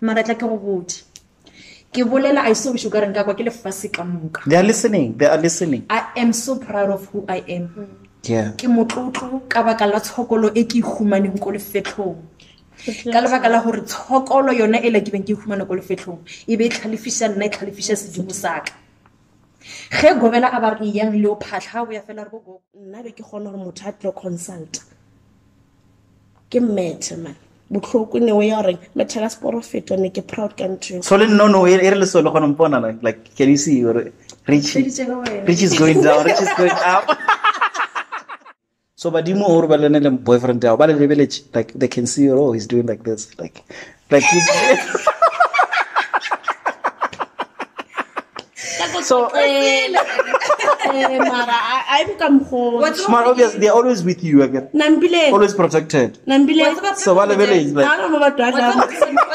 mara tla ke go botse ke bolela I so sugar nka kwa ke le fase ka moka they are listening I am so proud of who I am ke motlotlo ka baka la tshokolo e ke humaneng ko lefetlhong ka lebaka la gore tshokolo yona e la ke beng ke humana ko lefetlhong e be tlhalefisa nna e tlhalefisa sedimo saka ge gobela a ba re yang le o phatla go ya fela re go nna be ke gona gore motho a tlo consult ke mmethe man botlhoko ne o ya re methela sporofeto ne ke proud country so no e re le so le gona mpona like can you see Rich is going down Rich is going up so badimo o re ba lene le boyfriend ya ba le village like they can see he's doing like this like so mara I'm come home smart obvious they're always with you again nambile always protected nambile so ba le village like I don't know what